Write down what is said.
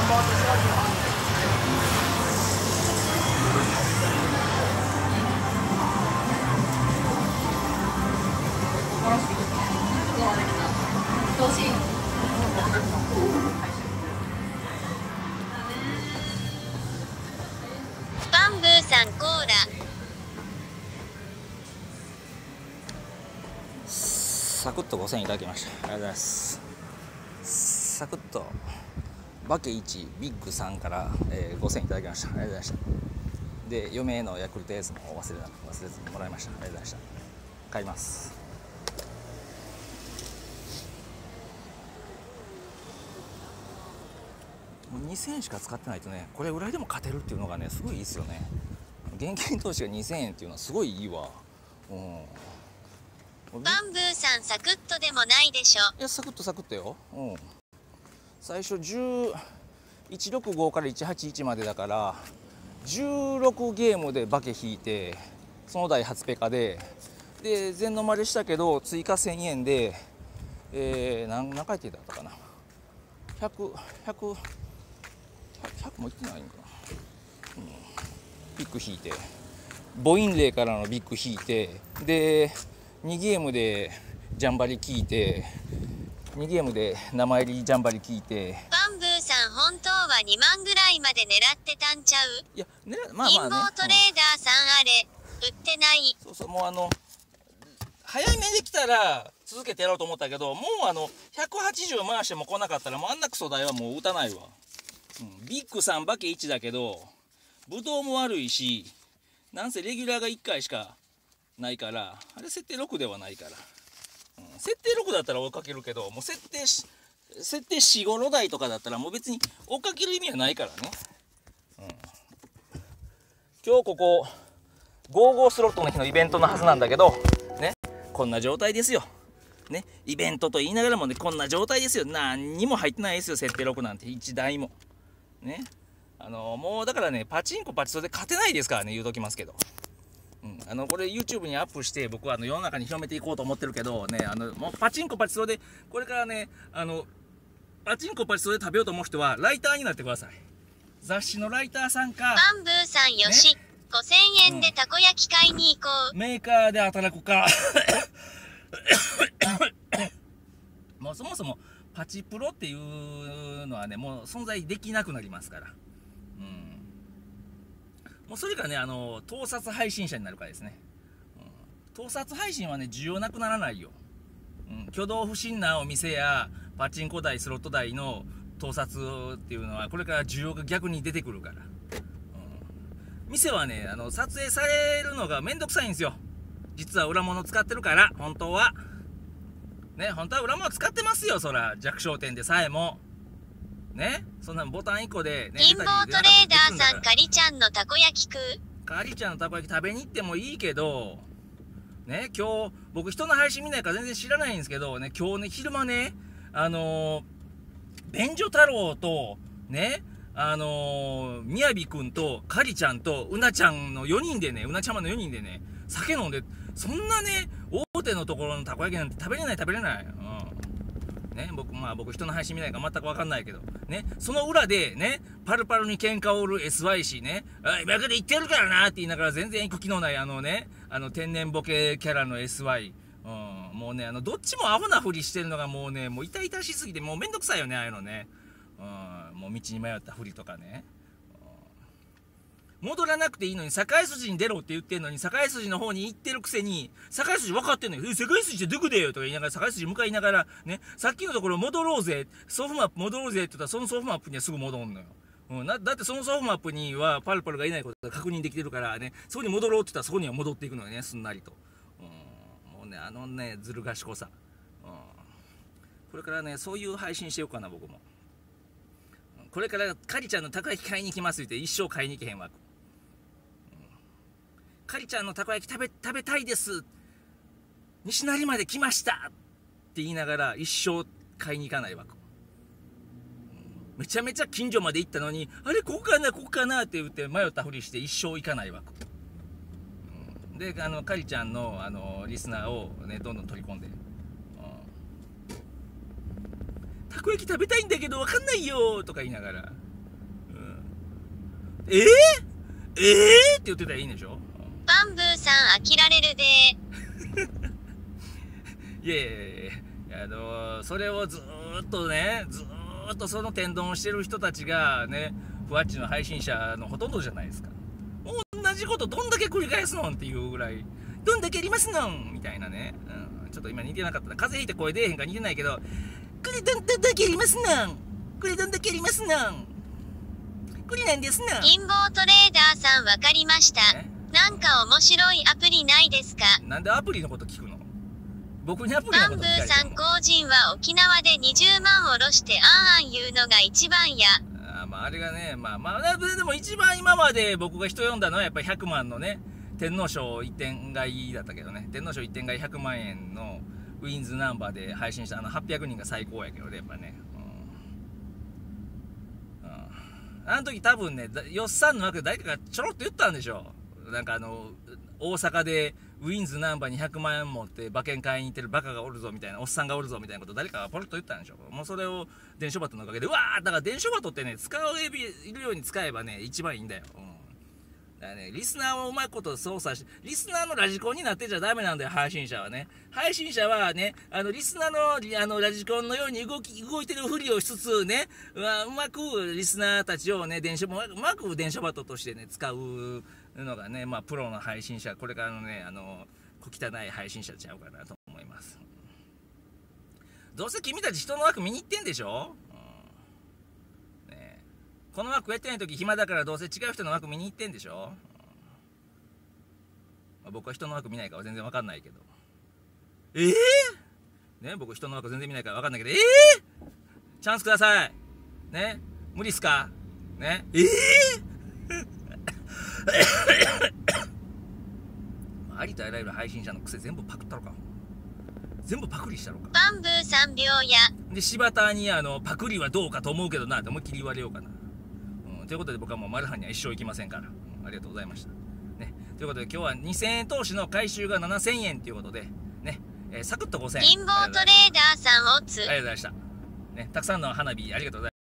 バンブーさんコーラ。 サクッと5000円いただきました。ありがとうございます。サクッとバケ1ビッグ3から、5000円いただきました。ありがとうございました。で嫁へのヤクルトエースも忘れずにもらいました。ありがとうございました。買います。もう2000円しか使ってないとね、これぐらいでも勝てるっていうのがね、すごいいいですよね。現金投資が2000円っていうのはすごいいいわ。 バンブーさんサクッとでもないでしょ。 いやサクッとよ。最初165から181までだから16ゲームでバケ引いて、その台初ペカで全のまれしたけど追加1000円で、何回転だったかな、100もいってないんかな、ビッグ引いてボインレイからのビッグ引いて、で2ゲームでジャンバリ聞いて、2ゲームで生入りジャンバリ聞いて。 バンブーさん本当は2万ぐらいまで狙ってたんちゃう？ いやね、 陰謀トレーダーさんあれ売ってない。 そうもう早めできたら続けてやろうと思ったけど、もう180回しても来なかったらもうあんなクソ台はもう打たないわ。ビッグ3バケ1だけどブドウも悪いし、なんせレギュラーが1回しかないから、あれ設定6ではないから、設定6だったら追っかけるけど、もう設定4、5ロ台とかだったらもう別に追っかける意味はないからね。今日ここ55スロットの日のイベントのはずなんだけどね、こんな状態ですよね。イベントと言いながらもね、こんな状態ですよ。何にも入ってないですよ、設定6なんて1台もね。もうだからね、パチンコパチスロで勝てないですからね、言うときますけど。これ YouTube にアップして僕は世の中に広めていこうと思ってるけどね、もうパチンコパチスロでこれからね、パチンコパチスロで食べようと思う人はライターになってください。雑誌のライターさんか、 バンブーさんよし、ね、5000円でたこ焼き買いに行こう。 メーカーで働くかもうそもそもパチプロっていうのはね、もう存在できなくなりますから、もうそれがね、盗撮配信者になるからですね。盗撮配信はね、需要なくならないよ。挙動不審なお店やパチンコ台スロット台の盗撮っていうのはこれから需要が逆に出てくるから、店はね、撮影されるのがめんどくさいんですよ。実は裏物使ってるから、本当はね、本当は裏物使ってますよ、そら弱小店でさえもね。そんなボタン1個で、ね、 陰謀トレーダーさん、カリちゃんのたこ焼き食う？ カリちゃんのたこ焼き食べに行ってもいいけどね、今日僕人の配信見ないから全然知らないんですけどね、今日ね昼間ね、便所太郎とね、みやびくんとカリちゃんとうなちゃんの4人でね、うなちゃまの4人でね、酒飲んで、そんなね大手のところのたこ焼きなんて食べれないね。僕人の配信見ないから全く分かんないけどね、その裏でね、パルパルに喧嘩を売る SYC ね、今から言ってやるからなって言いながら全然行く気のない天然ボケキャラの SY、もうね、どっちもアホなふりしてるのがもうね、もう痛々しすぎてもうめんどくさいよね、ああいうのね。もう道に迷ったふりとかね、戻らなくていいのに境筋に出ろって言ってんのに、境筋の方に行ってるくせに、境筋分かってんのよ。境筋ってどこだよとか言いながら、境筋向かいながらね、さっきのところ戻ろうぜ、ソフマップ戻ろうぜって言ったら、そのソフマップにはすぐ戻んのよ。だってそのソフマップにはパルパルがいないことが確認できてるからね、そこに戻ろうって言ったらそこには戻っていくのよね、すんなりと。もうね、ずる賢さ。これからね、そういう配信しようかな、僕も。これからカリちゃんのたこ焼き買いに行きますって一生買いに行けへんわ。カリちゃんのたこ焼き食べたいです、西成まで来ましたって言いながら一生買いに行かないわけ。めちゃめちゃ近所まで行ったのに、あれここかなって言って迷ったふりして一生行かないわけ。でカリちゃんのリスナーをねどんどん取り込んで、たこ焼き食べたいんだけど分かんないよとか言いながらって言ってたらいいんでしょ。 バンブーさん飽きられるで。 いやいやいや、それをずーっとね、ずーっとその天丼をしてる人たちがね、ふわっちの配信者のほとんどじゃないですか。同じことどんだけ繰り返すのんっていうぐらい、どんだけやりますのんみたいなね、ちょっと今似てなかったな。風邪ひいて声出えへんから似てないけど、これどんだけやりますのん、これどんだけやりますのん、これなんですのん。 陰謀トレーダーさんわかりました。なんか面白いアプリないですか？ なんでアプリのこと聞くの？僕にアプリのバンブこと聞かれても。 ーさん個人は沖縄で20万下ろしてあんあん言うのが一番や。 あれがね、でも一番今まで僕が人呼んだのはやっぱり100万のね、天皇賞一点買いだったけどね、天皇賞一点買い100万円のウィンズナンバーで配信した800人が最高やけどね、やっぱね。あの時多分ね、よっさんの枠で誰かがちょろっと言ったんでしょ。なんか大阪でウィンズナンバーに100万円持って馬券買いに行ってるバカがおるぞみたいな、おっさんがおるぞみたいなこと誰かがポロッと言ったんでしょ。もうそれを電書バトのおかげで、うわー、だから電書バトってね、使うエビいるように使えばね、一番いいんだよ。だからね、リスナーをうまいこと操作して、リスナーのラジコンになってちゃダメなんだよ、配信者はね。配信者はね、リスナーのラジコンのように動いてるふりをしつつね、うまくリスナーたちをね、うまく電書バトとしてね、使うのがね、プロの配信者、これからのね、小汚い配信者ちゃうかなと思います。どうせ君たち人の枠見に行ってんでしょ。この枠やってない時暇だからどうせ違う人の枠見に行ってんでしょ。僕は人の枠見ないから全然わかんないけど、ね、僕人の枠全然見ないからわかんないけど、チャンスくださいね。無理っすかね。ありとあらゆる配信者の癖全部パクったろか、全部パクリしたろか。 バンブー3秒や。 で柴田にパクリはどうかと思うけどなって思いっきり言われようかな。ということで僕はもうマルハンには一生行きませんから、ありがとうございました、ね。ということで今日は2000円投資の回収が7000円ということでね、サクッと5000円。 陰謀トレーダーさんをつ。 ありがとうございました、ね。たくさんの花火ありがとうございました。